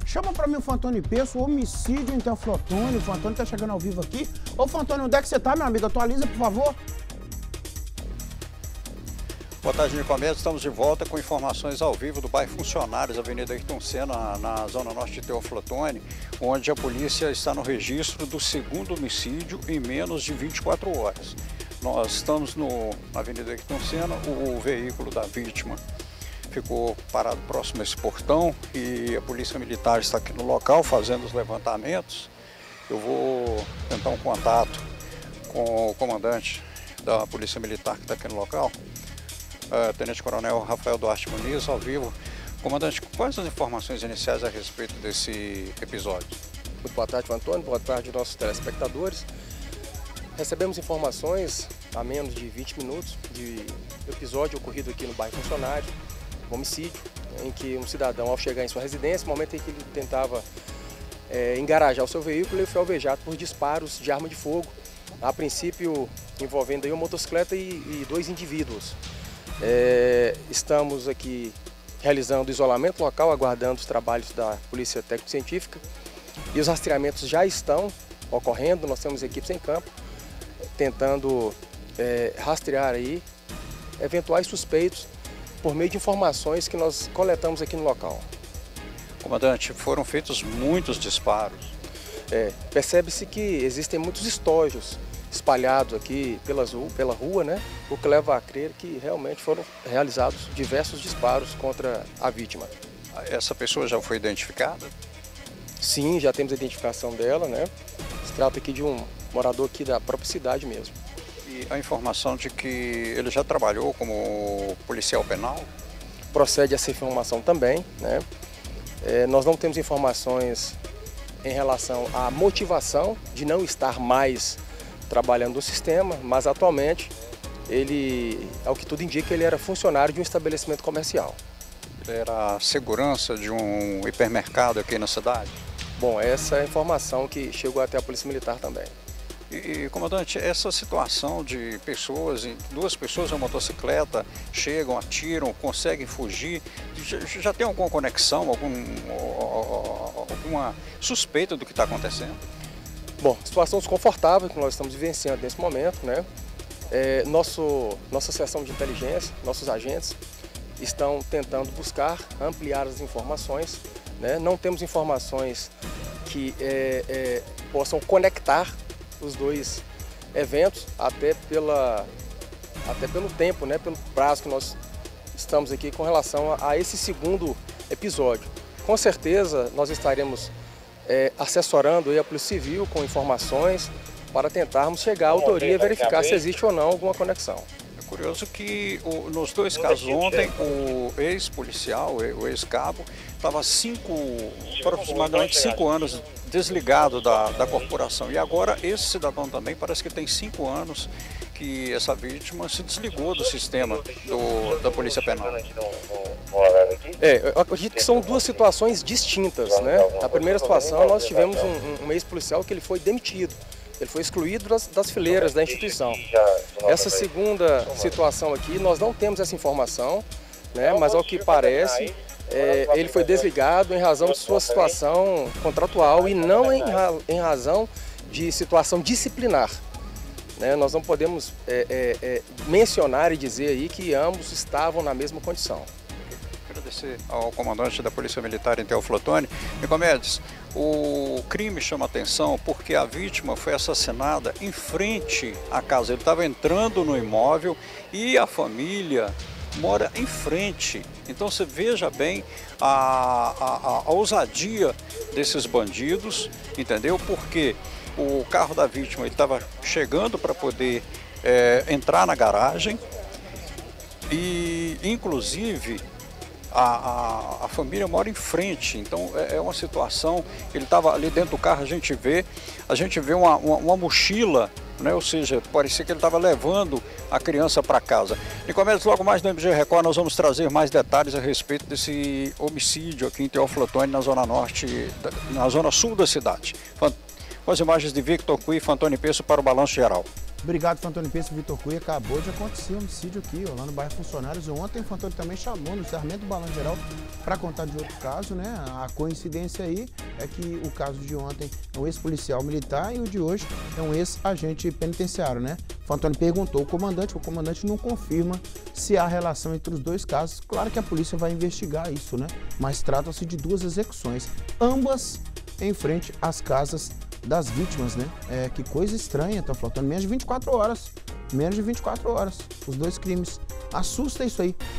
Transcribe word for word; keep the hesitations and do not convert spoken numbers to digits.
Chama pra mim o Fantônio Peço, homicídio em Teoflotone. O Fantônio tá chegando ao vivo aqui. Ô, Fantônio, onde é que você tá, meu amigo? Atualiza, por favor. Boa tarde, Nicomedes. Estamos de volta com informações ao vivo do bairro Funcionários, Avenida Ayrton Senna, na zona norte de Teoflotone, onde a polícia está no registro do segundo homicídio em menos de vinte e quatro horas. Nós estamos no, na Avenida Ayrton Senna, o, o veículo da vítima ficou parado próximo a esse portão e a polícia militar está aqui no local fazendo os levantamentos. Eu vou tentar um contato com o comandante da polícia militar que está aqui no local, Uh, Tenente Coronel Rafael Duarte Muniz, ao vivo. Comandante, quais as informações iniciais a respeito desse episódio? Muito boa tarde, Antônio. Boa tarde, nossos telespectadores. Recebemos informações há menos de vinte minutos de episódio ocorrido aqui no bairro Funcionário, um homicídio, em que um cidadão, ao chegar em sua residência, no momento em que ele tentava é, engarajar o seu veículo, ele foi alvejado por disparos de arma de fogo, a princípio envolvendo aí uma motocicleta e, e dois indivíduos. É, estamos aqui realizando isolamento local, aguardando os trabalhos da Polícia Técnico-Científica e os rastreamentos já estão ocorrendo. Nós temos equipes em campo tentando é, rastrear aí eventuais suspeitos por meio de informações que nós coletamos aqui no local. Comandante, foram feitos muitos disparos. É, percebe-se que existem muitos estojos espalhados aqui pelas, pela rua, né? O que leva a crer que realmente foram realizados diversos disparos contra a vítima. Essa pessoa já foi identificada? Sim, já temos a identificação dela, né? Se trata aqui de um morador aqui da própria cidade mesmo. E a informação de que ele já trabalhou como policial penal? Procede essa informação também, né? É, nós não temos informações em relação à motivação de não estar mais trabalhando no sistema, mas atualmente ele, ao que tudo indica, ele era funcionário de um estabelecimento comercial. Ele era segurança de um hipermercado aqui na cidade? Bom, essa é a informação que chegou até a Polícia Militar também. E, comandante, essa situação de pessoas, duas pessoas em uma motocicleta, chegam, atiram, conseguem fugir, já, já tem alguma conexão, algum, alguma suspeita do que está acontecendo? Bom, situação desconfortável que nós estamos vivenciando nesse momento, né? É, nosso, nossa seção de inteligência, nossos agentes estão tentando buscar ampliar as informações, né? Não temos informações que é, é, possam conectar os dois eventos, até, pela, até pelo tempo, né? Pelo prazo que nós estamos aqui com relação a, a esse segundo episódio. Com certeza nós estaremos É, assessorando aí a Polícia Civil com informações para tentarmos chegar à autoria e verificar se existe ou não alguma conexão. É curioso que o, nos dois casos ontem, o ex-policial, o ex-cabo, estava cinco, aproximadamente cinco anos desligado da, da corporação. E agora esse cidadão também parece que tem cinco anos que essa vítima se desligou do sistema do, da Polícia Penal. É, eu acredito que são duas situações distintas, né? Na primeira situação nós tivemos um, um ex-policial que ele foi demitido, ele foi excluído das, das fileiras da instituição. Essa segunda situação aqui nós não temos essa informação, né? Mas ao que parece é, ele foi desligado em razão de sua situação contratual e não em, ra em razão de situação disciplinar. Né? Nós não podemos é, é, é, mencionar e dizer aí que ambos estavam na mesma condição. Agradecer ao comandante da Polícia Militar em Teoflotone. Nicomedes, o crime chama atenção porque a vítima foi assassinada em frente à casa. Ele estava entrando no imóvel e a família mora em frente. Então você veja bem a, a, a ousadia desses bandidos, entendeu? Porque o carro da vítima estava chegando para poder é, entrar na garagem e, inclusive, a, a, a família mora em frente. Então é, é uma situação. Ele estava ali dentro do carro, a gente vê, a gente vê uma, uma, uma mochila, né? Ou seja, parecia que ele estava levando a criança para casa. Nicomedes, logo mais no M G Record nós vamos trazer mais detalhes a respeito desse homicídio aqui em Teoflotone, na zona norte, na zona sul da cidade. Com as imagens de Victor Cui e Fantônio Peço para o Balanço Geral. Obrigado, Fantônio Pesce e Vitor Cunha. Acabou de acontecer um homicídio aqui, ó, lá no bairro Funcionários. Ontem o Fantônio também chamou no encerramento do Balanço Geral para contar de outro caso, né? A coincidência aí é que o caso de ontem é um ex-policial militar e o de hoje é um ex-agente penitenciário, né? O Fantônio perguntou ao comandante, o comandante não confirma se há relação entre os dois casos. Claro que a polícia vai investigar isso, né? Mas trata-se de duas execuções, ambas em frente às casas das vítimas, né? É, que coisa estranha, tá faltando menos de vinte e quatro horas. Menos de vinte e quatro horas. Os dois crimes. Assusta isso aí.